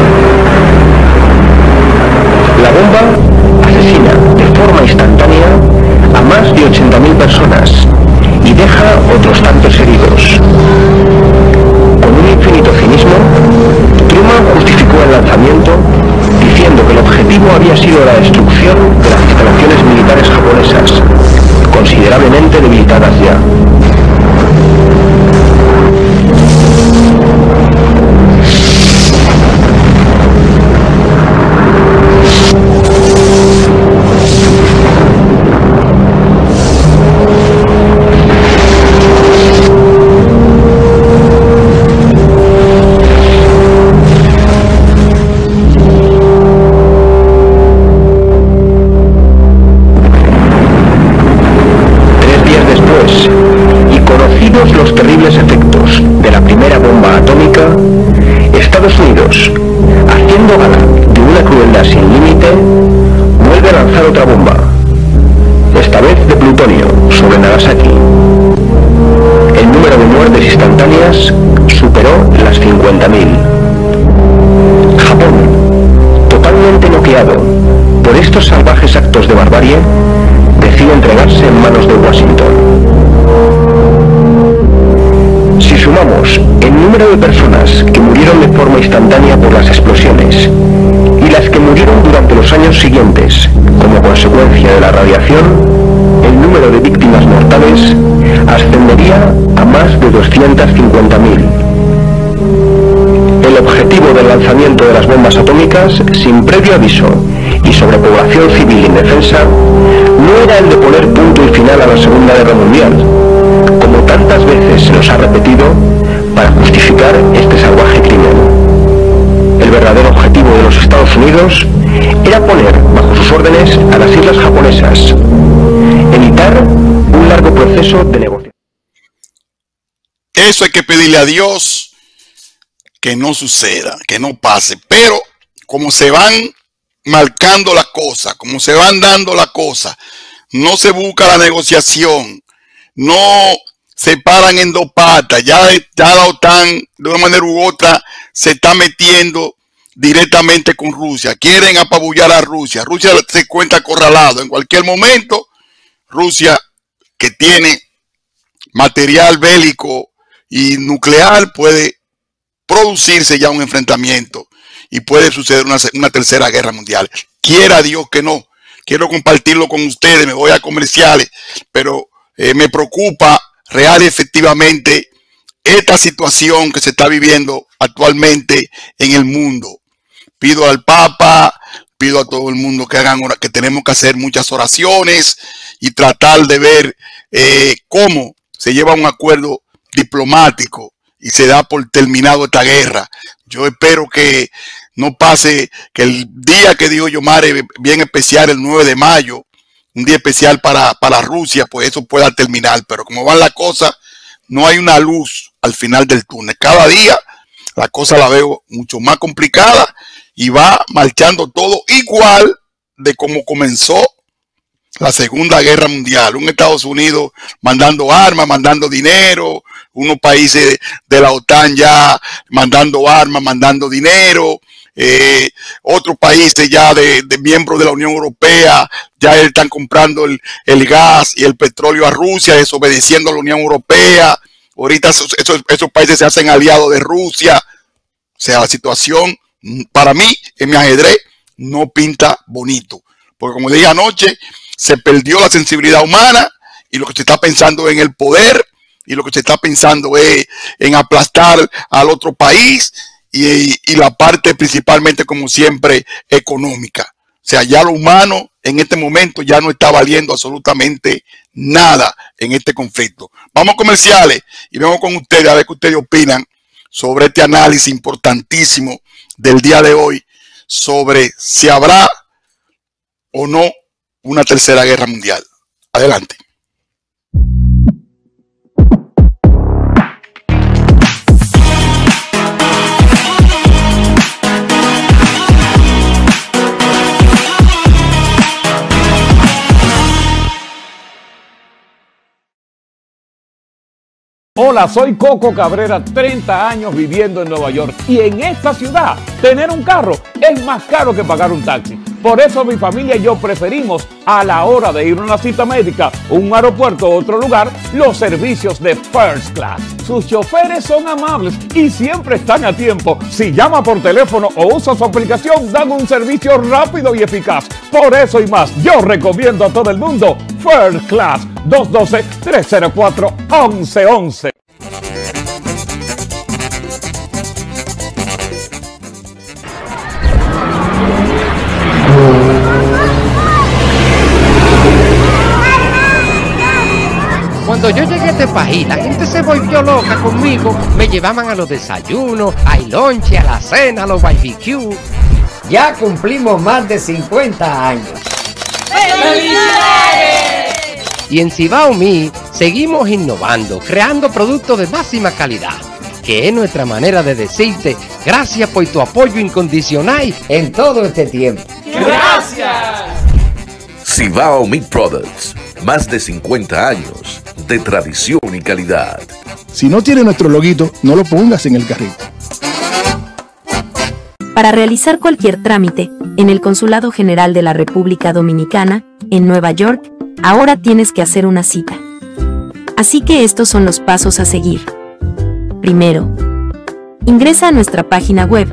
La bomba asesina de forma instantánea a más de 80.000 personas y deja otros tantos heridos. Con un infinito cinismo, Truman justificó el lanzamiento diciendo que el objetivo había sido la destrucción de las instalaciones militares japonesas, considerablemente debilitadas ya. Los terribles efectos de la primera bomba atómica, Estados Unidos, haciendo gala de una crueldad sin límite, vuelve a lanzar otra bomba, esta vez de plutonio, sobre Nagasaki. El número de muertes instantáneas superó las 50.000. Japón, totalmente noqueado por estos salvajes actos de barbarie, decide entregarse en manos de Washington. Si sumamos el número de personas que murieron de forma instantánea por las explosiones y las que murieron durante los años siguientes como consecuencia de la radiación, el número de víctimas mortales ascendería a más de 250.000. El objetivo del lanzamiento de las bombas atómicas, sin previo aviso y sobre población civil indefensa, no era el de poner punto y final a la Segunda Guerra Mundial, como tantas veces se nos ha repetido para justificar este salvaje crimen. El verdadero objetivo de los Estados Unidos era poner bajo sus órdenes a las islas japonesas, evitar un largo proceso de negociación. Eso hay que pedirle a Dios que no suceda, que no pase, pero como se van marcando las cosas, como se van dando las cosas, no se busca la negociación, no se paran en dos patas, ya la OTAN de una manera u otra se está metiendo directamente con Rusia, quieren apabullar a Rusia, Rusia se encuentra acorralado, en cualquier momento Rusia, que tiene material bélico y nuclear, puede producirse ya un enfrentamiento y puede suceder una tercera guerra mundial. Quiera Dios que no. Quiero compartirlo con ustedes, me voy a comerciales, pero me preocupa real y efectivamente esta situación que se está viviendo actualmente en el mundo. Pido al Papa, pido a todo el mundo que tenemos que hacer muchas oraciones y tratar de ver cómo se lleva un acuerdo diplomático y se da por terminado esta guerra. Yo espero que no pase, que el día que dijo Yomare, bien especial, el 9 de mayo, un día especial para Rusia, pues eso pueda terminar. Pero como van las cosas, no hay una luz al final del túnel. Cada día la cosa la veo mucho más complicada y va marchando todo igual de como comenzó la Segunda Guerra Mundial. Un Estados Unidos mandando armas, mandando dinero, unos países de la OTAN ya mandando armas, mandando dinero, otros países ya de miembros de la Unión Europea ya están comprando el gas y el petróleo a Rusia, desobedeciendo a la Unión Europea. Ahorita esos países se hacen aliados de Rusia. O sea, la situación para mí en mi ajedrez no pinta bonito, porque como dije anoche, se perdió la sensibilidad humana y lo que se está pensando en el poder y lo que se está pensando es en aplastar al otro país y la parte principalmente, como siempre, económica. O sea, ya lo humano en este momento ya no está valiendo absolutamente nada en este conflicto. Vamos a comerciales y vamos con ustedes a ver qué ustedes opinan sobre este análisis importantísimo del día de hoy sobre si habrá o no una tercera guerra mundial. Adelante. Hola, soy Coco Cabrera, 30 años viviendo en Nueva York. Y en esta ciudad, tener un carro es más caro que pagar un taxi. Por eso mi familia y yo preferimos, a la hora de ir a una cita médica, un aeropuerto o otro lugar, los servicios de First Class. Sus choferes son amables y siempre están a tiempo. Si llama por teléfono o usa su aplicación, dan un servicio rápido y eficaz. Por eso y más, yo recomiendo a todo el mundo First Class. 212-304-1111. Cuando yo llegué a este país, la gente se volvió loca conmigo. Me llevaban a los desayunos, al lonche, a la cena, a los barbecue. Ya cumplimos más de 50 años. ¡Felicidades! Y en Cibao Mi seguimos innovando, creando productos de máxima calidad, que es nuestra manera de decirte gracias por tu apoyo incondicional en todo este tiempo. ¡Gracias! Cibao Meat Products, más de 50 años de tradición y calidad. Si no tiene nuestro loguito, no lo pongas en el carrito. Para realizar cualquier trámite en el Consulado General de la República Dominicana, en Nueva York, ahora tienes que hacer una cita. Así que estos son los pasos a seguir. Primero, ingresa a nuestra página web,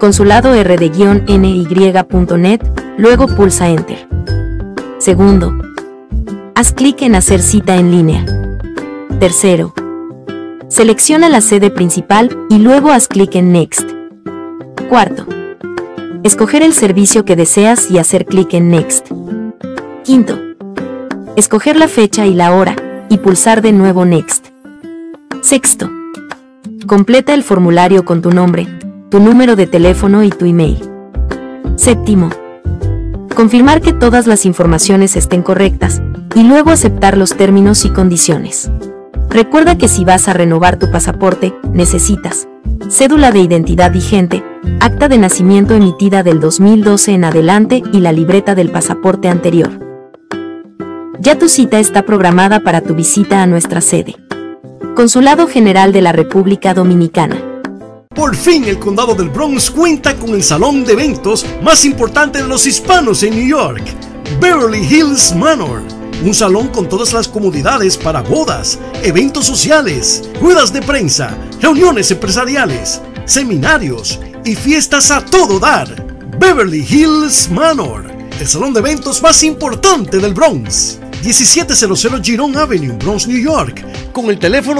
consuladord-ny.net, luego pulsa Enter. Segundo, haz clic en Hacer cita en línea. Tercero, selecciona la sede principal y luego haz clic en Next. Cuarto, escoger el servicio que deseas y hacer clic en Next. Quinto, escoger la fecha y la hora y pulsar de nuevo Next. Sexto, completa el formulario con tu nombre, tu número de teléfono y tu email. Séptimo, confirmar que todas las informaciones estén correctas y luego aceptar los términos y condiciones. Recuerda que si vas a renovar tu pasaporte, necesitas cédula de identidad vigente, acta de nacimiento emitida del 2012 en adelante y la libreta del pasaporte anterior. Ya tu cita está programada para tu visita a nuestra sede. Consulado General de la República Dominicana. Por fin el condado del Bronx cuenta con el salón de eventos más importante de los hispanos en New York, Beverly Hills Manor. Un salón con todas las comodidades para bodas, eventos sociales, ruedas de prensa, reuniones empresariales, seminarios y fiestas a todo dar. Beverly Hills Manor, el salón de eventos más importante del Bronx. 1700 Giron Avenue, Bronx, New York, con el teléfono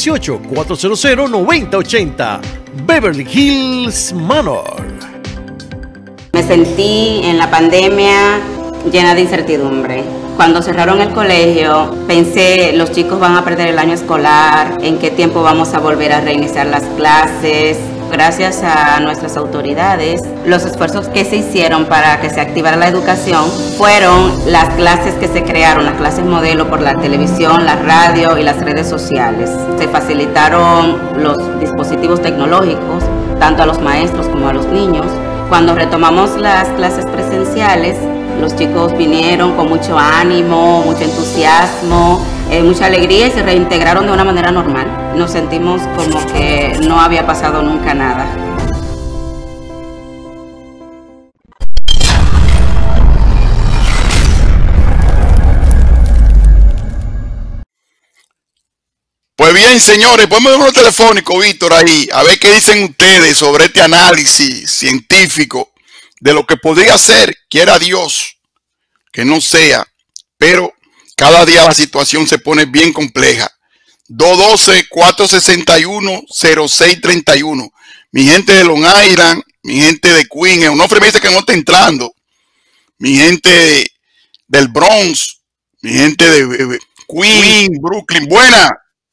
718-400-9080. Beverly Hills Manor. Me sentí en la pandemia llena de incertidumbre. Cuando cerraron el colegio, pensé, los chicos van a perder el año escolar, en qué tiempo vamos a volver a reiniciar las clases. Gracias a nuestras autoridades, los esfuerzos que se hicieron para que se activara la educación fueron las clases que se crearon, las clases modelo por la televisión, la radio y las redes sociales. Se facilitaron los dispositivos tecnológicos, tanto a los maestros como a los niños. Cuando retomamos las clases presenciales, los chicos vinieron con mucho ánimo, mucho entusiasmo, mucha alegría y se reintegraron de una manera normal. Nos sentimos como que no había pasado nunca nada. Pues bien, señores, ponme un número telefónico, Víctor, ahí, a ver qué dicen ustedes sobre este análisis científico de lo que podría ser, quiera Dios, que no sea, pero cada día la situación se pone bien compleja. 212-461-0631. Mi gente de Long Island, mi gente de Queens, Onofre me dice que no está entrando. Mi gente del Bronx, mi gente de Queens, Brooklyn. Buena.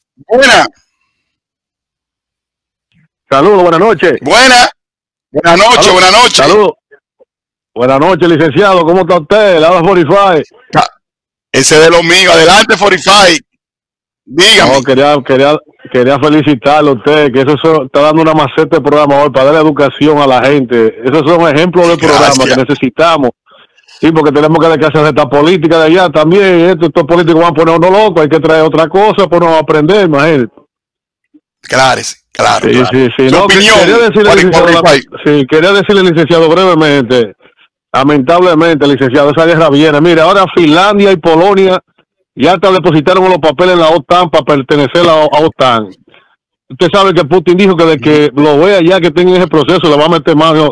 Saludos, buenas noches. Buenas noches. Saludos. Buenas noches, licenciado. ¿Cómo está usted? La 45. Ese de lo mío. Adelante, 45. Dígame. No, quería felicitarlo a usted, que eso está dando una maceta de programa hoy para dar educación a la gente. Esos son ejemplos de programa que necesitamos. Sí, porque tenemos que hacer esta política de allá también. Estos políticos van a poner uno loco, hay que traer otra cosa para no aprender, imagínate. Claro. Sí. No, quería decirle, licenciado, brevemente, lamentablemente, licenciado, esa guerra viene. Mira, ahora Finlandia y Polonia ya hasta depositaron los papeles en la OTAN para pertenecer a OTAN. Usted sabe que Putin dijo que de que lo vea ya que tenga ese proceso le va a meter mano,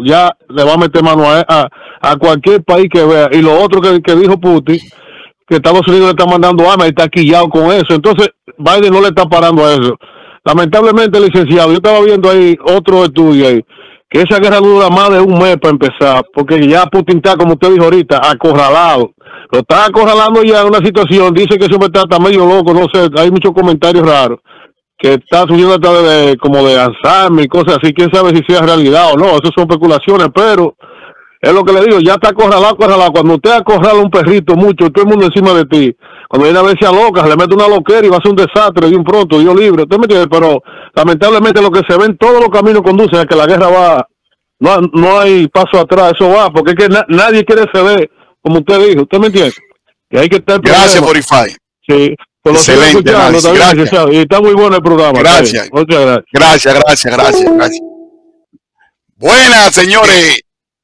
a cualquier país que vea. Y lo otro que dijo Putin, que Estados Unidos le está mandando armas y está quillado con eso. Entonces Biden no le está parando a eso. Lamentablemente, licenciado, yo estaba viendo ahí otro estudio ahí, que esa guerra dura más de un mes para empezar, porque ya Putin está, como usted dijo ahorita, acorralado. Lo está acorralando ya en una situación, dice que siempre está medio loco, no sé, hay muchos comentarios raros, que está subiendo hasta como de Alzheimer y cosas así, quién sabe si sea realidad o no, eso son especulaciones, pero es lo que le digo, ya está acorralado. Cuando usted acorrala a un perrito mucho, todo el mundo encima de ti, cuando viene a ver si aloca, le mete una loquera y va a ser un desastre de un pronto, Dios libre, ¿usted me entiende? Pero lamentablemente lo que se ve en todos los caminos conducen a que la guerra va, no hay paso atrás, eso va, porque es que nadie quiere ceder, como usted dijo, ¿usted me entiende? Que hay que estar Gracias, Borify. Sí. Excelente, gracias. Y está muy bueno el programa. Gracias. Muchas Gracias. Buenas, señores.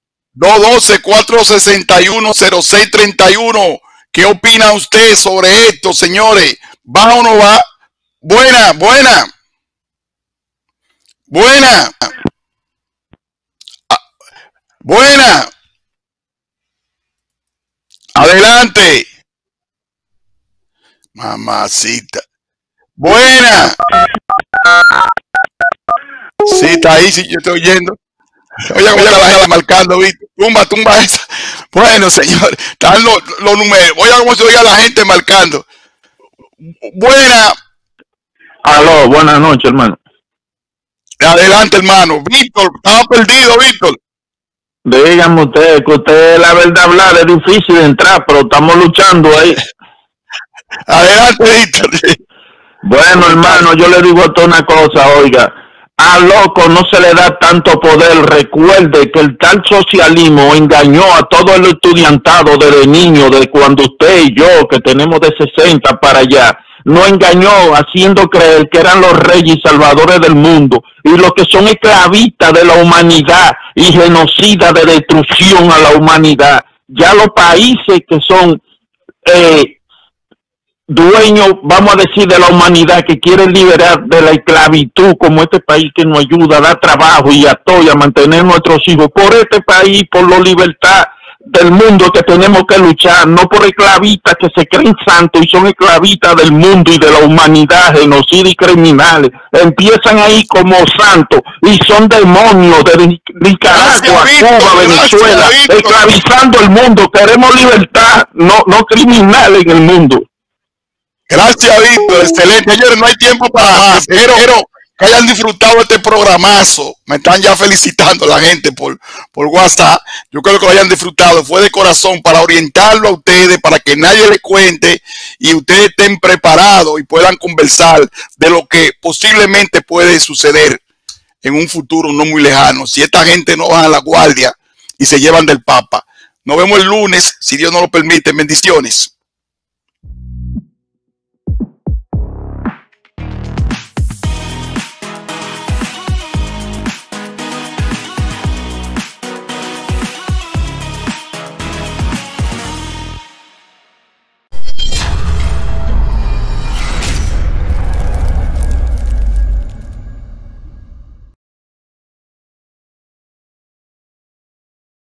212-461-0631. ¿Qué opina usted sobre esto, señores? ¿Va o no va? Buena. Adelante. Mamacita. Buena. Sí, está ahí, sí, yo estoy oyendo. Oye, cómo está la gente marcando, ¿viste? Tumba esa. Bueno, señor, están los números. Oye, cómo se oiga la gente marcando. Buena. Aló, buenas noches, hermano. Adelante, hermano. Víctor, estaba perdido, Víctor. Dígame usted, que usted la verdad hablar es difícil de entrar, pero estamos luchando ahí. Adelante, Víctor. Bueno, hermano, yo le digo a usted una cosa, oiga. A loco no se le da tanto poder. Recuerde que el tal socialismo engañó a todo el estudiantado desde niño, de cuando usted y yo, que tenemos de 60 para allá, nos engañó haciendo creer que eran los reyes y salvadores del mundo, y los que son esclavistas de la humanidad y genocidas de destrucción a la humanidad. Ya los países que son dueños, vamos a decir, de la humanidad, que quieren liberar de la esclavitud, como este país que nos ayuda a dar trabajo y a mantener nuestros hijos, por este país, por la libertad del mundo que tenemos que luchar, no por esclavistas que se creen santos y son esclavistas del mundo y de la humanidad, genocidas y criminales. Empiezan ahí como santos y son demonios de Nicaragua, Cuba, Venezuela, esclavizando el mundo. Queremos libertad, no criminales en el mundo. Gracias, Víctor. Excelente. Señores, no hay tiempo para más. Pero que hayan disfrutado este programazo. Me están ya felicitando la gente por WhatsApp. Yo creo que lo hayan disfrutado. Fue de corazón para orientarlo a ustedes, para que nadie le cuente y ustedes estén preparados y puedan conversar de lo que posiblemente puede suceder en un futuro no muy lejano. Si esta gente no baja la guardia y se llevan del Papa. Nos vemos el lunes, si Dios nos lo permite. Bendiciones.